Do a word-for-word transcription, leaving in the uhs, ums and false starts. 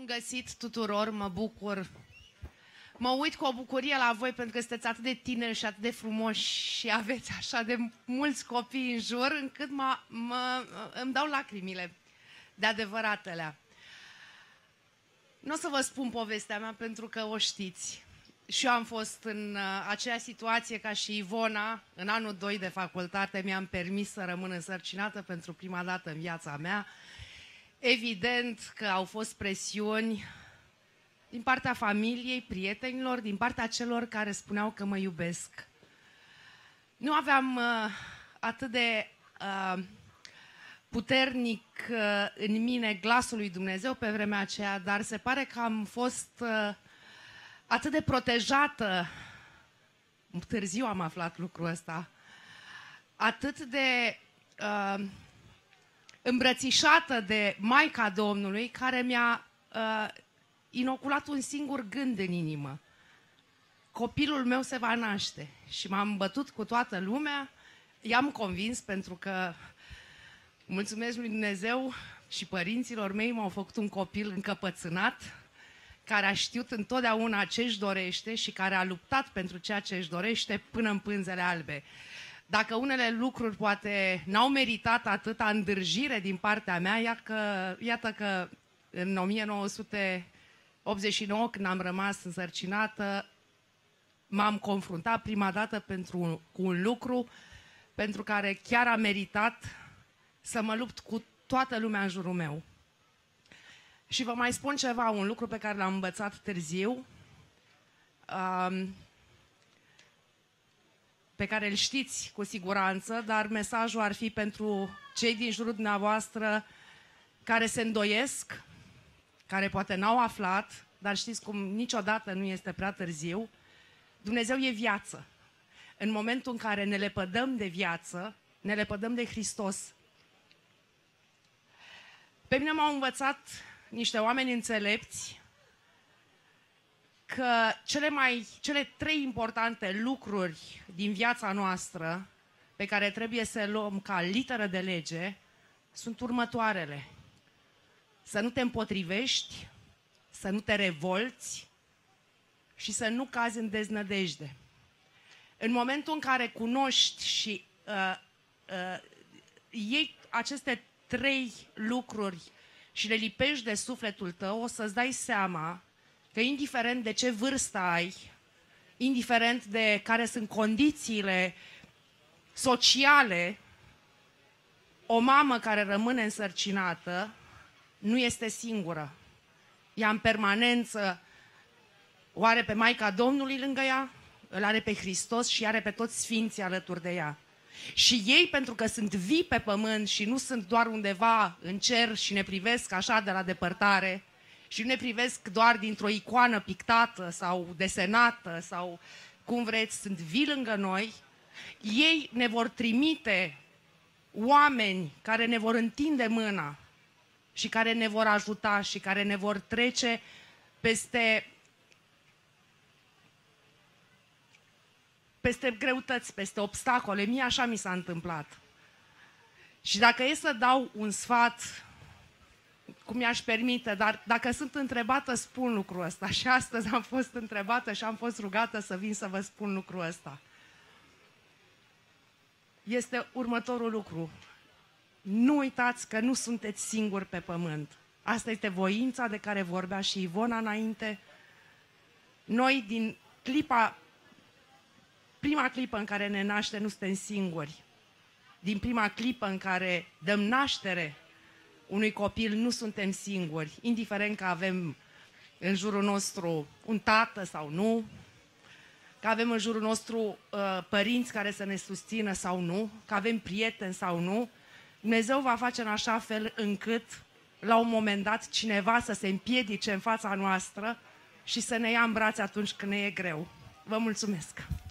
găsit tuturor, mă bucur. Mă uit cu o bucurie la voi pentru că sunteți atât de tineri și atât de frumoși și aveți așa de mulți copii în jur, încât mă, mă, îmi dau lacrimile de adevăratele. Nu o să vă spun povestea mea pentru că o știți. Și eu am fost în uh, aceeași situație ca și Ivona. În anul doi de facultate mi-am permis să rămân însărcinată pentru prima dată în viața mea. Evident că au fost presiuni din partea familiei, prietenilor, din partea celor care spuneau că mă iubesc. Nu aveam uh, atât de uh, puternic uh, în mine glasul lui Dumnezeu pe vremea aceea, dar se pare că am fost uh, atât de protejată, târziu am aflat lucrul ăsta, atât de uh, îmbrățișată de Maica Domnului, care mi-a uh, inoculat un singur gând în inimă. Copilul meu se va naște. Și m-am bătut cu toată lumea, i-am convins pentru că, mulțumesc lui Dumnezeu și părinților mei, m-au făcut un copil încăpățânat, care a știut întotdeauna ce își dorește și care a luptat pentru ceea ce își dorește până în pânzele albe. Dacă unele lucruri poate n-au meritat atâta îndârjire din partea mea, iată că, iată că în o mie nouă sute optzeci și nouă, când am rămas însărcinată, m-am confruntat prima dată pentru, cu un lucru pentru care chiar a meritat să mă lupt cu toată lumea în jurul meu. Și vă mai spun ceva, un lucru pe care l-am învățat târziu, um, pe care îl știți cu siguranță, dar mesajul ar fi pentru cei din jurul dumneavoastră care se îndoiesc, care poate n-au aflat, dar știți cum niciodată nu este prea târziu. Dumnezeu e viață. În momentul în care ne lepădăm de viață, ne lepădăm de Hristos. Pe mine m-au învățat niște oameni înțelepți că cele, mai, cele trei importante lucruri din viața noastră pe care trebuie să le luăm ca literă de lege sunt următoarele. Să nu te împotrivești, să nu te revolți și să nu cazi în deznădejde. În momentul în care cunoști și uh, uh, iei aceste trei lucruri și le lipești de sufletul tău, o să-ți dai seama că indiferent de ce vârstă ai, indiferent de care sunt condițiile sociale, o mamă care rămâne însărcinată nu este singură. Ea în permanență o are pe Maica Domnului lângă ea, îl are pe Hristos și are pe toți sfinții alături de ea. Și ei, pentru că sunt vii pe pământ și nu sunt doar undeva în cer și ne privesc așa de la depărtare și nu ne privesc doar dintr-o icoană pictată sau desenată sau cum vreți, sunt vii lângă noi, ei ne vor trimite oameni care ne vor întinde mâna și care ne vor ajuta și care ne vor trece peste, peste greutăți, peste obstacole. Mie așa mi s-a întâmplat. Și dacă e să dau un sfat, cum mi-aș permite, dar dacă sunt întrebată, spun lucrul ăsta. Și astăzi am fost întrebată și am fost rugată să vin să vă spun lucrul ăsta. Este următorul lucru. Nu uitați că nu sunteți singuri pe pământ. Asta este voința de care vorbea și Ivona înainte. Noi, din clipa, prima clipă în care ne naște, nu suntem singuri. Din prima clipă în care dăm naștere unui copil, nu suntem singuri. Indiferent că avem în jurul nostru un tată sau nu, că avem în jurul nostru uh, părinți care să ne susțină sau nu, că avem prieteni sau nu, Dumnezeu va face în așa fel încât, la un moment dat, cineva să se împiedice în fața noastră și să ne ia în brațe atunci când ne e greu. Vă mulțumesc!